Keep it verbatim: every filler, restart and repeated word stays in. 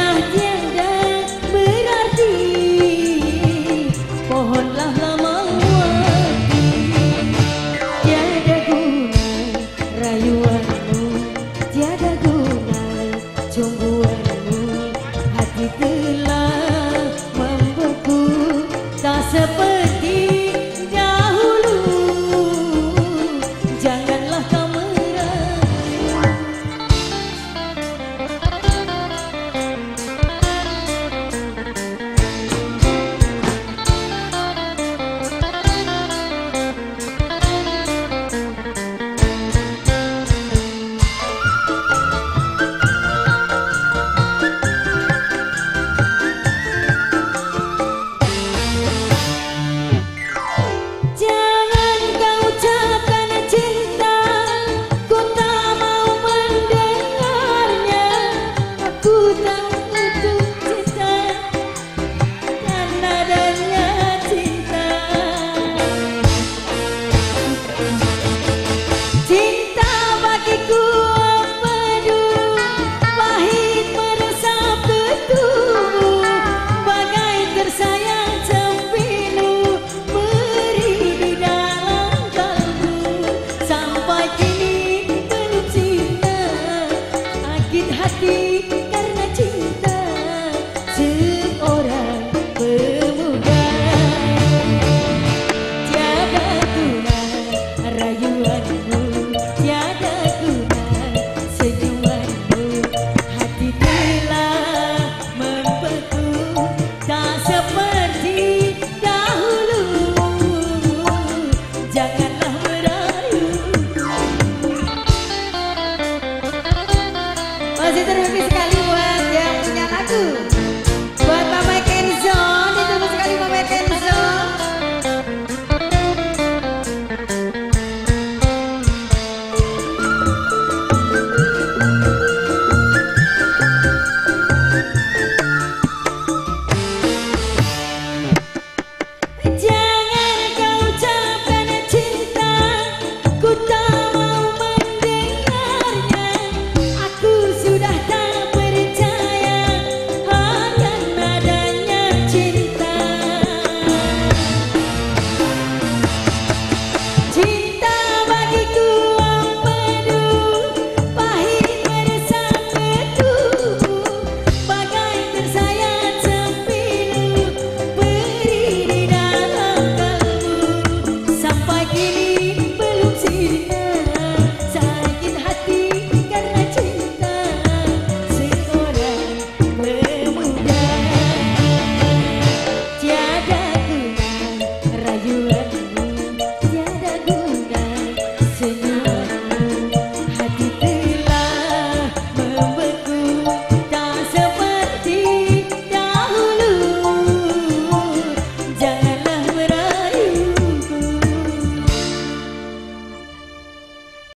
sudah tiada berarti, pohonlah lama waktu. Tiada guna rayuanmu, tiada guna cumbuanmu, hati telah membeku tak seperti dahulu. Janganlah kau merayu. Jangan kau ucapkan cinta, ku tak mau mendengarnya. Aku tak butuh cinta karena adanya cinta. Cinta bagiku apa dulu, pahit meresap ke tubuh, bagai tersayang cempilu beri di dalam kalbu. Sampai kini belum cinta, sakit hati karena cinta seorang pemuda. Tiada guna rayuanmu, tiada guna senyumanmu, hati telah membeku tak seperti dahulu. Janganlah merayu. Masih terima kasih sekali buat yang punya lagu.